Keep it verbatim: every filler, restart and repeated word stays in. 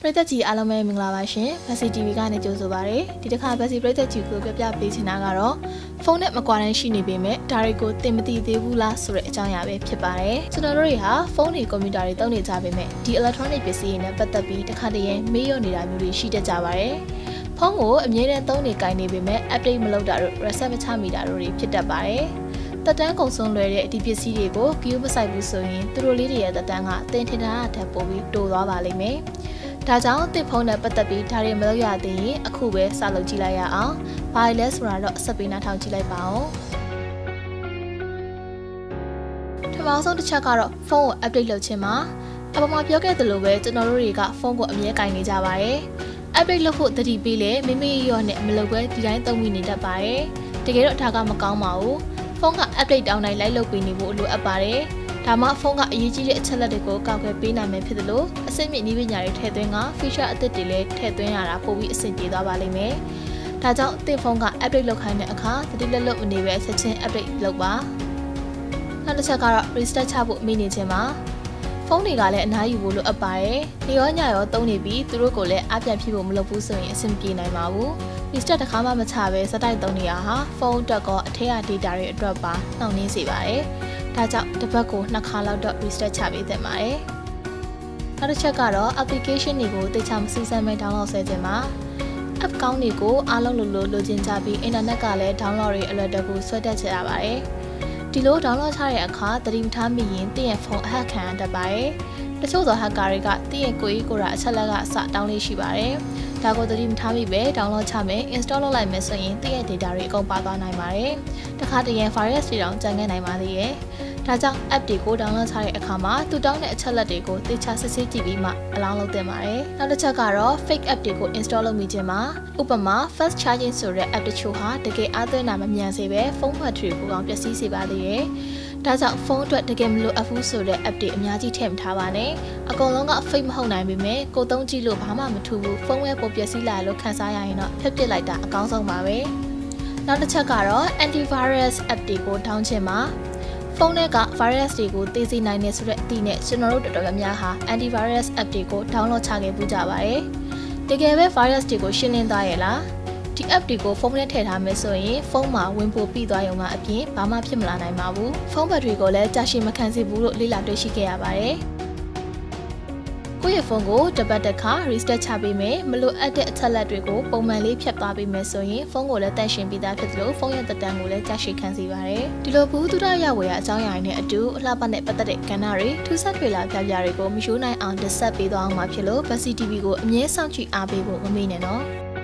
ပြည်သက်ကြီးအားလုံးပဲမင်္ဂလာပါရှင်။ Basi တီ ဗီ ကနေကြိုဆိုပါရစေ။ဒီတစ်ခါ Basi ပြည်သက်ကြီးကိုပြပြပေးချင်တာကတော့ဖုန်းနဲ့မကွာတန်းရှိနေပေမဲ့ဒါတွေကိုသင်မသိသေးဘူးလားဆိုတဲ့အကြောင်းအရာပဲဖြစ်ပါတယ်။ကျွန်တော်တို့တွေဟာဖုန်းတွေကွန်ပျူတာတွေသုံးနေကြပေမဲ့ဒီ electronic ပစ္စည်းတွေနဲ့ပတ်သက်ပြီးတစ်ခါတည်းမေးရနေတာမျိုးတွေရှိတတ်ကြပါတယ်။ဖုန်းကိုအမြဲတမ်းသုံးနေကြနေပေမဲ့ update မလုပ်တာတို့ reset မချမိတာတို့တွေဖြစ်တတ်ပါတယ်။တက်တန်းကုံဆုံးလွယ်တဲ့ဒီပစ္စည်းတွေကိုဂီယူမဆိုင်ဘူးဆိုရင်သူတို့လေးတွေရဲ့တက်တန်းကတင်ထင်တာထပ်ပို့ပြီးတိုးသွားပါလိမ့်မယ်။ဒါကြောင့်တစ်ဖုန်းနဲ့ပတ်သက်ပြီးဒါတွေမလုပ်ရသေးရင်အခုပဲစလုပ်ကြည့်လိုက်ရအောင်။ဘာလဲဆိုတာတော့ဆက်ပြီးနားထောင်ကြည့်လိုက်ပါဦး။ထမအောင်ဆုံးတစ်ချက်ကတော့ဖုန်းကို update လုပ်ခြင်းမှာအပေါ်မှာပြောခဲ့သလိုပဲကျွန်တော်တို့တွေကဖုန်းကိုအမြဲကင်နေကြပါတယ်။ update လုပ်ဖို့တတိပေးလေမိမိရောနဲ့မလုပ်ပဲဒီတိုင်းသုံးမိနေတတ်ပါတယ်။တကယ်တော့ဒါကမကောင်းပါဘူး။ဖုန်းက update တောင်းတိုင်းလိုက်လုပ်ပေးနေဖို့လိုအပ်ပါတယ်။ဒါမှဖုန်းကအရေးကြီးတဲ့အချက်လက်တွေကိုကောက်ွယ်ပေးနိုင်မယ်ဖြစ်သလိုအစိမ့်မြင့်နည်းပညာတွေထည့်သွင်းက feature အသစ်တွေလည်းထည့်သွင်းရတာပိုပြီးအဆင်ပြေသွားပါလိမ့်မယ်။ဒါကြောင့်သင်ဖုန်းက update လုပ်ခိုင်းတဲ့အခါတတိလက်လွတ်မနေပဲချက်ချင်း update လုပ်ပါ။နောက်တစ်ချက်ကတော့ restart ချဖို့မိနေခြင်းပါ။ဖုန်းတွေကလည်းအနားယူဖို့လိုအပ်ပါတယ်။ဒီရောညရောသုံးနေပြီးသူတို့ကိုလည်းအပြန်ဖြစ်ဖို့မလုပ်ဘူးဆိုရင်အဆင်ပြေနိုင်ပါဘူး။ restart တစ်ခါမှမချပဲစတိုက်သုံးနေရဟာဖုန်းအတွက်ကောအထက်က data တွေအတွက်ပါနှောင့်နှေးစေပါတယ်။ဒါကြောင့်တစ်ပတ်ကိုနှစ်ခါလောက်တော့ restart ချပေးသင့်ပါတယ်။နောက်တစ်ချက်ကတော့ application တွေကိုတိကျမစူးစမ်းမဲ download ဆဲခြင်းပါ app ကောင်းတွေကိုအားလုံးလိုလိုလိုချင်ကြပြီး internet ကလည်း download တွေအလွယ်တကူဆွဲတက်ချရပါတယ်။ဒီလို download ချတဲ့အခါသတိမထားမိရင်တင့်ရဲ့ဖုန်းအဟက်ခံရတတ်ပါတယ်။တချို့သော hacker တွေကတင့်ရဲ့ကိုယ်ကြီးကိုယ်တာအချက်လက်ကစတောင်းလေးရှိပါတယ်။ဒါကိုသတိမထားမိပဲ download ချမယ် install လုပ်လိုက်မယ်ဆိုရင်တင့်ရဲ့ data တွေအကုန်ပါသွားနိုင်ပါတယ်။တခါတည်းရင် virus တွေတောင်ကျန်ခဲ့နိုင်ပါသေးတယ်။ဒါကြောင့် app တွေကို download ချတဲ့အခါမှာသူတောင်းတဲ့အချက်လက်တွေကိုသေချာစစ်ဆေးကြည့်ပြီးမှအလောင်းလုပ်သင့်ပါတယ်။နောက်တစ်ချက်ကတော့ fake app တွေကို install လုပ်မိခြင်းမှာဥပမာ fast charging ဆိုတဲ့ app တချို့ဟာတကယ်အားသွင်းတာမမြန်စေပဲဖုန်း battery ကိုကောင်ပျက်စီးစေပါသေးတယ်။ဒါကြောင့်ဖုန်းအတွက်တကယ်မလိုအပ်ဘူးဆိုတဲ့ app တွေအများကြီးထည့်မထားပါနဲ့။အကုန်လုံးက fake မဟုတ်နိုင်ပေမဲ့ကိုသုံးကြည့်လို့ဘာမှမထူဘူးဖုန်းဝဲပိုပျက်စီးလာလို့ခံစားရရင်တော့ဖျက်ပစ်လိုက်တာအကောင်းဆုံးပါပဲ။နောက်တစ်ချက်ကတော့ antivirus app တွေကို down ခြင်းမှာဖုန်းထဲက virus တွေကိုသိစေနိုင်နေဆိုတဲ့အသည့်နဲ့ကျွန်တော်တို့တော်တော်များများဟာ antivirus app တွေကို download ချခဲ့ပူးကြပါတယ်။တကယ်ပဲ virus တွေကိုရှင်းလင်းသွားရဲ့လား။ဒီ app တွေကိုဖုန်းထဲထည့်ထားမယ်ဆိုရင်ဖုန်းမှာဝင်ပို့ပြီးသွားရုံကအပြင်ဘာမှဖြစ်မလာနိုင်ပါဘူး။ဖုန်းဘက်ထရီကိုလည်းကြာရှည်မခံစေဘူးလို့လေ့လာတွေ့ရှိခဲ့ရပါတယ်။ကိုယ့်ရဲ့ဖုန်းကိုတစ်ပတ်တစ်ခါ restart ချပေးမယ်မလိုအပ်တဲ့အချက်လက်တွေကိုပုံမှန်လေးဖြတ်သွားပေးမယ်ဆိုရင်ဖုန်းကိုလည်းတန့်ရှင်းပြီးသားဖြစ်သလိုဖုန်းရဲ့သက်တမ်းကိုလည်းကြာရှည်ခံစေပါတယ်ဒီလိုဘူးသူရရဝယ်ရအကြောင်းအရာတွေနဲ့အတူအလှပနဲ့ပတ်သက်တဲ့ကဏ္ဍတွေထူးဆန်းထွေလာပြပြတွေကိုမယိုးနိုင်အောင်တင်ဆက်ပေးသွားအောင်မှာဖြစ်လို့ Basi တီ ဗီ ကိုအမြဲစောင့်ကြည့်အားပေးဖို့မမေ့နဲ့နော်